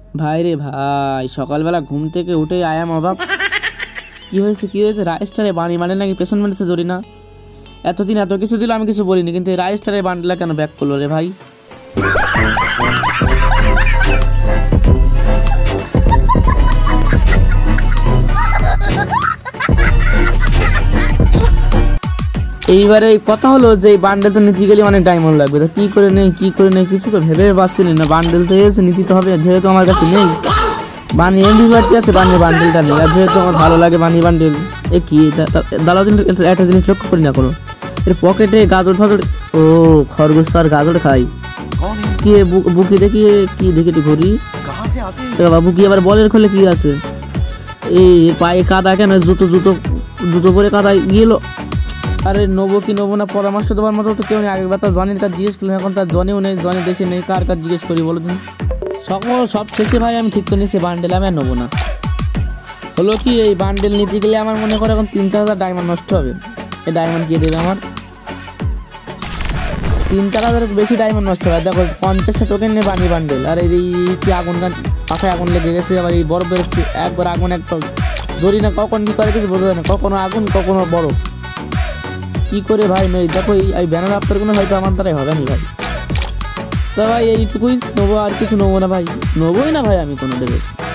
ভাই রে ভাই, সকালবেলা ঘুম থেকে উঠে আয়াম অবাক। কি হয়েছে রাইস্টারে বানি মানে নাকি পেছন মেরেছে জরি না। এতদিন এত কিছু দিল আমি কিছু বলিনি, কিন্তু রাইস্টারে বান্ডলা কেন ব্যাক করলো রে ভাই? এইবারে কথা হলো যে এই বান্ডেল তো নিতে গেলে অনেক ডায়মন্ড লাগবে, তো কি করে নেই কিছু তো ভেবে পাচ্ছিনি না। বান্ডেল তো এসে নিতে তো হবে, যেহেতু আমার কাছে নেই। বানি এমবি বাড়তি আছে, বান্ডেলটা নেই। আর যেহেতু আমার ভালো লাগে বানি বান্ডেল। এ কি দালাল, একটা জিনিস লক্ষ্য করি না কোনো, এর পকেটে গাজর ফাজর। ও খরগোশ আর গাজর খাই কি বুকি দেখি, কি দেখি ঘুরি বাবু। কি আবার বলের খোলে কি আছে? এই পায়ে কাদা কেন? জুতো পরে কাদা গেলো। আরে নেবো কি নেবো না পরামর্শ দেওয়ার মতো তো কেউ নেই। আগেবার তার জনির কাজ জিজ্ঞেস করলাম, এখন তার জনিও নেই, জনি দেশে নেই, কার কাজ জিজ্ঞেস করি বলো দিন। সব শেষে ভাই আমি ঠিক করে নিয়েছি বান্ডেল আমি আর নেবো না। হলো কি, এই বান্ডেল নিতে গেলে আমার মনে করে এখন 3-4 হাজার ডায়মন্ড নষ্ট হবে। এই ডায়মন্ড কে দেবে আমার? 3-4 হাজারের বেশি ডায়মন্ড নষ্ট হবে। দেখো 50টা টোকেন নেই বানি বান্ডেল। আর এই কি আগুন গান, পাখায় আগুন লেগে গেছে। আবার এই বরফের একবার আগুন একবার ধরি না, কখন কি করে কিছু বোঝা যায় না, কখনো আগুন কখনো বরফ। কি করে ভাই নেই? দেখো এই ব্যানার আফতারগুলো হয়তো আমার দ্বারাই হবে না ভাই। তো ভাই এইটুকুই নেবো, আর কিছু নেবো না ভাই, নেবোই না ভাই আমি কোনো ড্রেস।